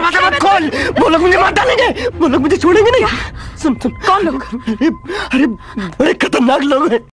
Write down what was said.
दरवाजा मत खोल, वो लोग मुझे मार डालेंगे, वो लोग मुझे छोड़ेंगे नहीं। सुन सुन। कौन लोग? अरे बड़े खतरनाक लोग हैं।